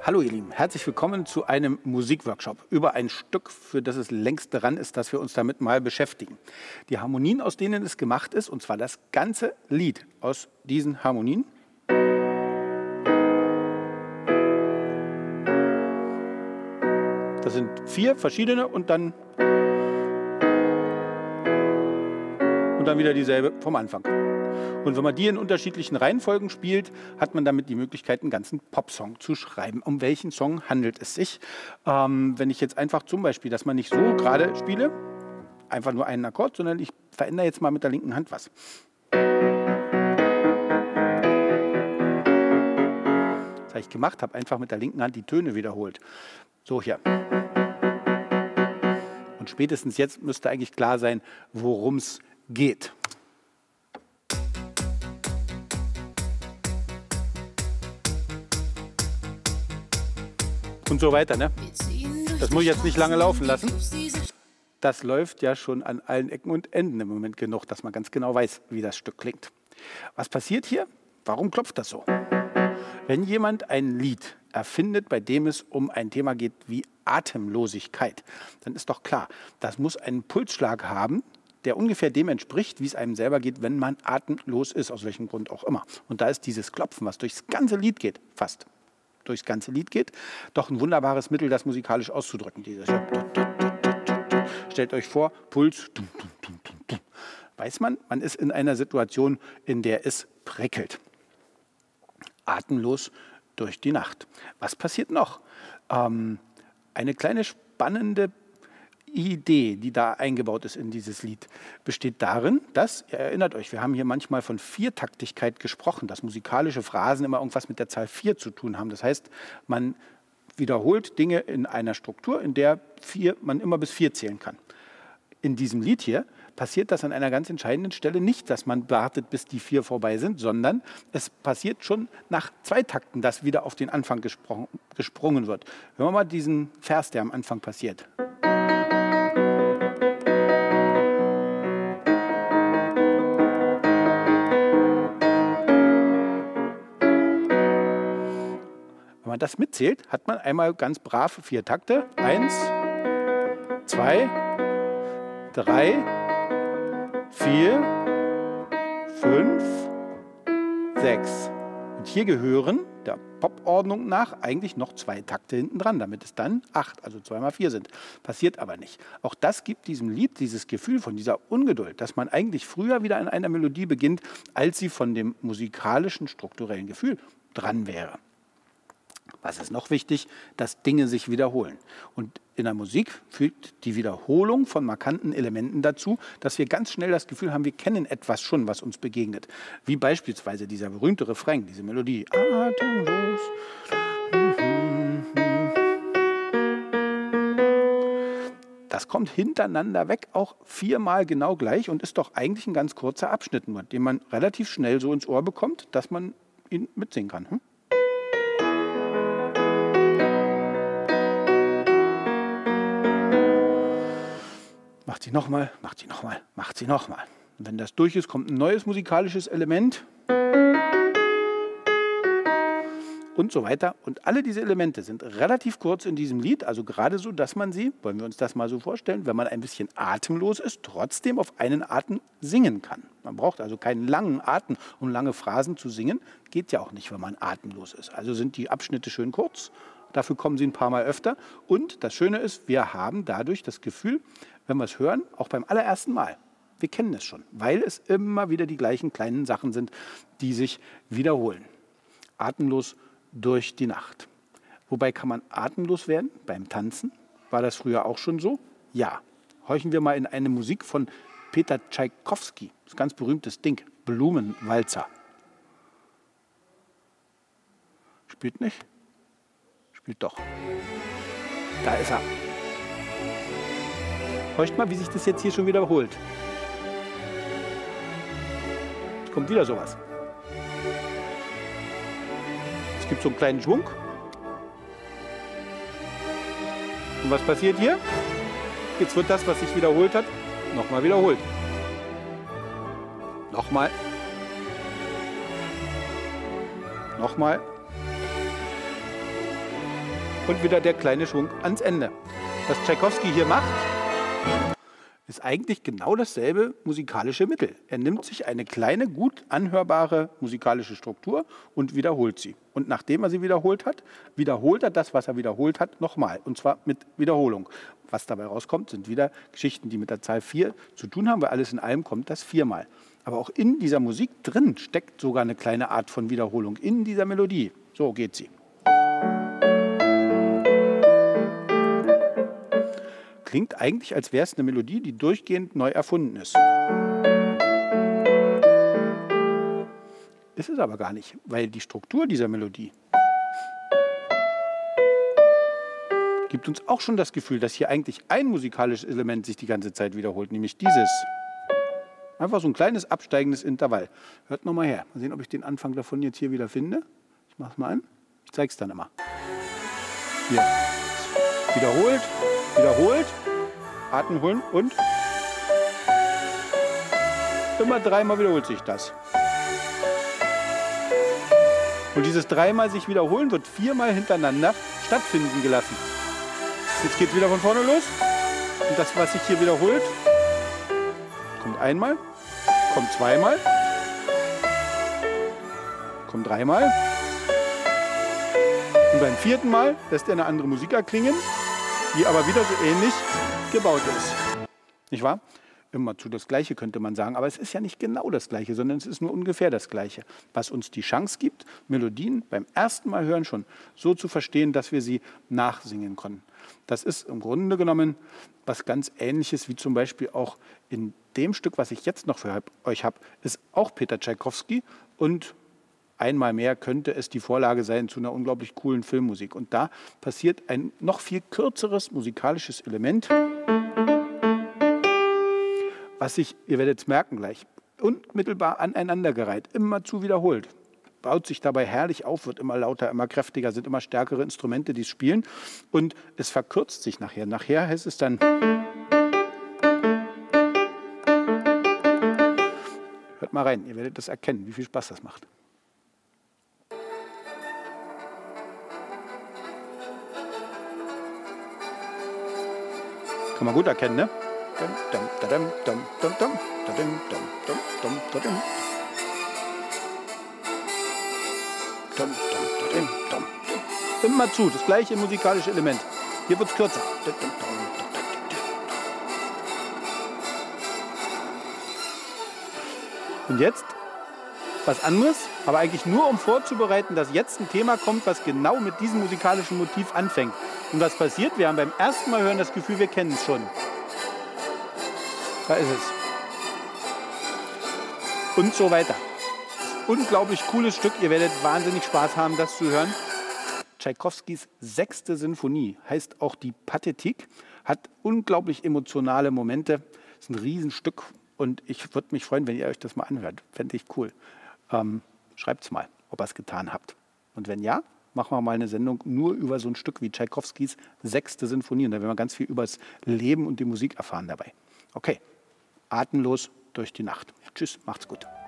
Hallo ihr Lieben, herzlich willkommen zu einem Musikworkshop über ein Stück, für das es längst dran ist, dass wir uns damit mal beschäftigen. Die Harmonien, aus denen es gemacht ist, und zwar das ganze Lied aus diesen Harmonien. Das sind 4 verschiedene und dann wieder dieselbe vom Anfang. Und wenn man die in unterschiedlichen Reihenfolgen spielt, hat man damit die Möglichkeit, einen ganzen Popsong zu schreiben. Um welchen Song handelt es sich? Wenn ich jetzt einfach zum Beispiel, dass man nicht so gerade spiele, einfach nur einen Akkord, sondern ich verändere jetzt mal mit der linken Hand was. Das habe ich gemacht, habe einfach mit der linken Hand die Töne wiederholt. So hier. Und spätestens jetzt müsste eigentlich klar sein, worum es geht. Und so weiter, ne? Das muss ich jetzt nicht lange laufen lassen. Das läuft ja schon an allen Ecken und Enden im Moment genug, dass man ganz genau weiß, wie das Stück klingt. Was passiert hier? Warum klopft das so? Wenn jemand ein Lied erfindet, bei dem es um ein Thema geht wie Atemlosigkeit, dann ist doch klar, das muss einen Pulsschlag haben, der ungefähr dem entspricht, wie es einem selber geht, wenn man atemlos ist, aus welchem Grund auch immer. Und da ist dieses Klopfen, was durchs ganze Lied geht, fast durchs ganze Lied geht, doch ein wunderbares Mittel, das musikalisch auszudrücken. Stellt euch vor, Puls, weiß man ist in einer Situation, in der es prickelt. Atemlos durch die Nacht. Was passiert noch? Eine kleine spannende Idee, die da eingebaut ist in dieses Lied, besteht darin, dass, ihr erinnert euch, wir haben hier manchmal von Viertaktigkeit gesprochen, dass musikalische Phrasen immer irgendwas mit der Zahl 4 zu tun haben. Das heißt, man wiederholt Dinge in einer Struktur, in der man immer bis 4 zählen kann. In diesem Lied hier passiert das an einer ganz entscheidenden Stelle nicht, dass man wartet, bis die 4 vorbei sind, sondern es passiert schon nach 2 Takten, dass wieder auf den Anfang gesprungen wird. Hören wir mal diesen Vers, der am Anfang passiert. Wenn man das mitzählt, hat man einmal ganz brav 4 Takte. 1, 2, 3, 4, 5, 6. Und hier gehören der Popordnung nach eigentlich noch 2 Takte hinten dran, damit es dann 8, also 2 mal 4 sind. Passiert aber nicht. Auch das gibt diesem Lied dieses Gefühl von dieser Ungeduld, dass man eigentlich früher wieder an einer Melodie beginnt, als sie von dem musikalischen, strukturellen Gefühl dran wäre. Was ist noch wichtig? Dass Dinge sich wiederholen. Und in der Musik führt die Wiederholung von markanten Elementen dazu, dass wir ganz schnell das Gefühl haben, wir kennen etwas schon, was uns begegnet. Wie beispielsweise dieser berühmte Refrain, diese Melodie. Atemlos. Das kommt hintereinander weg, auch 4-mal genau gleich und ist doch eigentlich ein ganz kurzer Abschnitt, nur, den man relativ schnell so ins Ohr bekommt, dass man ihn mitsingen kann. Macht sie nochmal, macht sie nochmal, macht sie nochmal. Und wenn das durch ist, kommt ein neues musikalisches Element. Und so weiter. Und alle diese Elemente sind relativ kurz in diesem Lied, also gerade so, dass man sie, wollen wir uns das mal so vorstellen, wenn man ein bisschen atemlos ist, trotzdem auf einen Atem singen kann. Man braucht also keinen langen Atem, um lange Phrasen zu singen. Geht ja auch nicht, wenn man atemlos ist. Also sind die Abschnitte schön kurz. Dafür kommen sie ein paar Mal öfter. Und das Schöne ist, wir haben dadurch das Gefühl, wenn wir es hören, auch beim allerersten Mal, wir kennen es schon, weil es immer wieder die gleichen kleinen Sachen sind, die sich wiederholen. Atemlos durch die Nacht. Wobei kann man atemlos werden? Beim Tanzen? War das früher auch schon so? Ja. Horchen wir mal in eine Musik von Peter Tschaikowski. Das ist ein ganz berühmtes Ding. Blumenwalzer. Spielt nicht? Spielt doch. Da ist er. Horcht mal, wie sich das jetzt hier schon wiederholt. Es kommt wieder sowas. Es gibt so einen kleinen Schwung. Und was passiert hier? Jetzt wird das, was sich wiederholt hat, nochmal wiederholt. Nochmal. Nochmal. und wieder der kleine Schwung ans Ende. Was Tschaikowski hier macht, ist eigentlich genau dasselbe musikalische Mittel. Er nimmt sich eine kleine, gut anhörbare musikalische Struktur und wiederholt sie. Und nachdem er sie wiederholt er das, was er wiederholt hat, nochmal. Und zwar mit Wiederholung. Was dabei rauskommt, sind wieder Geschichten, die mit der Zahl 4 zu tun haben, weil alles in allem kommt das 4-mal. Aber auch in dieser Musik drin steckt sogar eine kleine Art von Wiederholung in dieser Melodie. So geht sie. Klingt eigentlich, als wäre es eine Melodie, die durchgehend neu erfunden ist. Ist es aber gar nicht, weil die Struktur dieser Melodie gibt uns auch schon das Gefühl, dass hier eigentlich ein musikalisches Element sich die ganze Zeit wiederholt, nämlich dieses. Einfach so ein kleines absteigendes Intervall. Hört nochmal her. Mal sehen, ob ich den Anfang davon jetzt hier wieder finde. Ich mache es mal an. Ich zeige es dann immer. Hier. Wiederholt, wiederholt. Atem holen und immer 3-mal wiederholt sich das. Und dieses 3-mal sich wiederholen wird 4-mal hintereinander stattfinden gelassen. Jetzt geht es wieder von vorne los. Und das, was sich hier wiederholt, kommt einmal, kommt 2-mal, kommt 3-mal. Und beim 4. Mal lässt er eine andere Musik erklingen, die aber wieder so ähnlich gebaut ist. Nicht wahr? Immerzu das Gleiche könnte man sagen, aber es ist ja nicht genau das Gleiche, sondern es ist nur ungefähr das Gleiche. Was uns die Chance gibt, Melodien beim ersten Mal hören schon so zu verstehen, dass wir sie nachsingen können. Das ist im Grunde genommen was ganz Ähnliches wie zum Beispiel auch in dem Stück, was ich jetzt noch für euch habe, ist auch Peter Tschaikowski und einmal mehr könnte es die Vorlage sein zu einer unglaublich coolen Filmmusik. Und da passiert ein noch viel kürzeres musikalisches Element, was sich, ihr werdet es merken gleich, unmittelbar aneinandergereiht, immerzu wiederholt. Baut sich dabei herrlich auf, wird immer lauter, immer kräftiger, sind immer stärkere Instrumente, die es spielen. Und es verkürzt sich nachher. Nachher heißt es dann... Hört mal rein, ihr werdet das erkennen, wie viel Spaß das macht. Kann man gut erkennen, ne? Immer zu, das gleiche musikalische Element. Hier wird es kürzer. Und jetzt was anderes, aber eigentlich nur um vorzubereiten, dass jetzt ein Thema kommt, was genau mit diesem musikalischen Motiv anfängt. Und was passiert? Wir haben beim ersten Mal hören das Gefühl, wir kennen es schon. Da ist es. Und so weiter. Unglaublich cooles Stück. Ihr werdet wahnsinnig Spaß haben, das zu hören. Tschaikowskis 6. Sinfonie heißt auch die Pathetik. Hat unglaublich emotionale Momente. Ist ein Riesenstück. Und ich würde mich freuen, wenn ihr euch das mal anhört. Fände ich cool. Schreibt es mal, ob ihr es getan habt. Und wenn ja, machen wir mal eine Sendung nur über so ein Stück wie Tschaikowskis 6. Sinfonie. Und da werden wir ganz viel über das Leben und die Musik erfahren dabei. Okay, atemlos durch die Nacht. Tschüss, macht's gut.